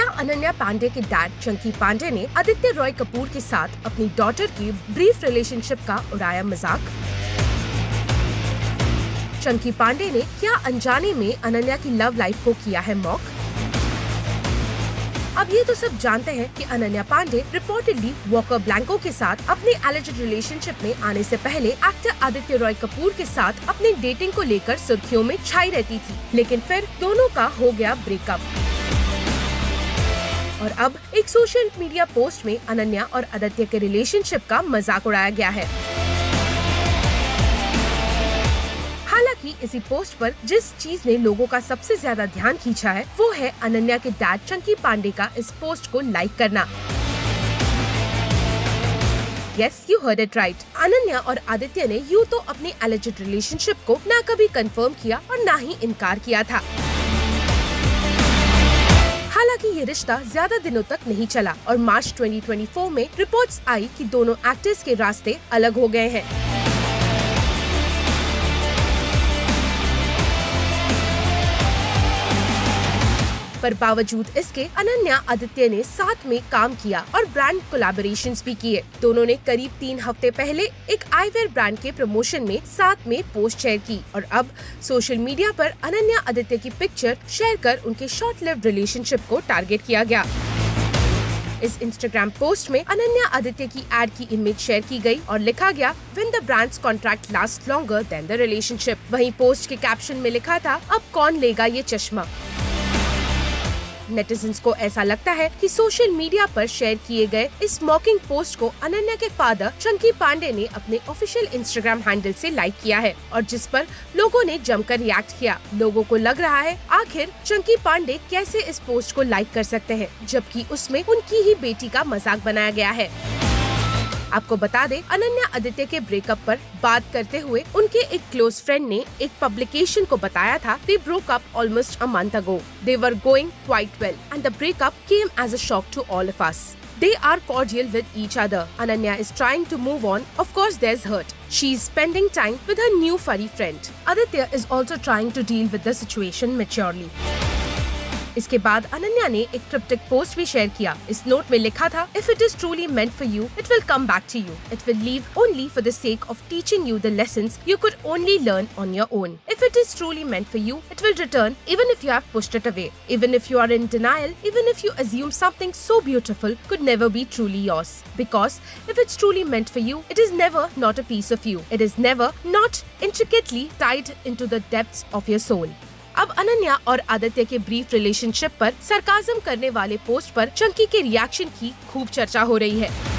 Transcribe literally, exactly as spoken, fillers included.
क्या अनन्या पांडे के डैड चंकी पांडे ने आदित्य रॉय कपूर के साथ अपनी डॉटर की ब्रीफ रिलेशनशिप का उड़ाया मजाक? चंकी पांडे ने क्या अनजाने में अनन्या की लव लाइफ को किया है मॉक? अब ये तो सब जानते हैं कि Ananya Pandey reportedly Walker Blanco के साथ अपने एलिजेड रिलेशनशिप में आने से पहले एक्टर आदित्य रॉय कपूर के साथ अपनी डेटिंग को लेकर सुर्खियों में छाई रहती थी, लेकिन फिर दोनों का हो गया ब्रेकअप। और अब एक सोशल मीडिया पोस्ट में अनन्या और आदित्य के रिलेशनशिप का मजाक उड़ाया गया है। हालांकि इसी पोस्ट पर जिस चीज ने लोगों का सबसे ज्यादा ध्यान खींचा है वो है अनन्या के डैड चंकी पांडे का इस पोस्ट को लाइक करना। Yes, you heard it right. Ananya और आदित्य ने यूं तो अपनी एलिजेड रिलेशनशिप को ना कभी कंफर्म किया और ना ही इनकार किया था। हालांकि ये रिश्ता ज्यादा दिनों तक नहीं चला और मार्च दो हज़ार चौबीस में रिपोर्ट्स आई कि दोनों एक्टर्स के रास्ते अलग हो गए हैं। पर बावजूद इसके अनन्या आदित्य ने साथ में काम किया और ब्रांड कोलैबोरेशंस भी किए। दोनों ने करीब तीन हफ्ते पहले एक आईवेयर ब्रांड के प्रमोशन में साथ में पोस्ट शेयर की और अब सोशल मीडिया पर अनन्या आदित्य की पिक्चर शेयर कर उनके शॉर्ट लिव्ड रिलेशनशिप को टारगेट किया गया। इस इंस्टाग्राम पोस्ट में अनन्या आदित्य की एड की इमेज शेयर की गई और लिखा गया when the brands contract last longer than the relationship. वहीं पोस्ट के कैप्शन में लिखा था, अब कौन लेगा ये चश्मा। नेटिजन्स को ऐसा लगता है कि सोशल मीडिया पर शेयर किए गए इस मॉकिंग पोस्ट को अनन्या के फादर चंकी पांडे ने अपने ऑफिशियल इंस्टाग्राम हैंडल से लाइक किया है और जिस पर लोगों ने जमकर रिएक्ट किया। लोगों को लग रहा है आखिर चंकी पांडे कैसे इस पोस्ट को लाइक कर सकते हैं जबकि उसमें उनकी ही बेटी का मजाक बनाया गया है। आपको बता दें, अनन्या आदित्य के ब्रेकअप पर बात करते हुए उनके एक क्लोज फ्रेंड ने एक पब्लिकेशन को बताया था they broke up almost a month ago. They were going quite well and the breakup came as a shock to all of us. They are cordial with each other. Ananya is trying to move on. Of course, there's hurt. She's spending time with her new furry friend. Aditya is also trying to deal with the situation maturely. इसके बाद अनन्या ने एक cryptic post भी share किया। इस note में लिखा था, If it is truly meant for you, it will come back to you. It will leave only for the sake of teaching you the lessons you could only learn on your own. If it is truly meant for you, it will return even if you have pushed it away. Even if you are in denial, even if you assume something so beautiful could never be truly yours. Because if it's truly meant for you, it is never not a piece of you. It is never not intricately tied into the depths of your soul. अब अनन्या और आदित्य के brief relationship पर sarcasm करने वाले post पर चंकी के reaction की खूब चर्चा हो रही है।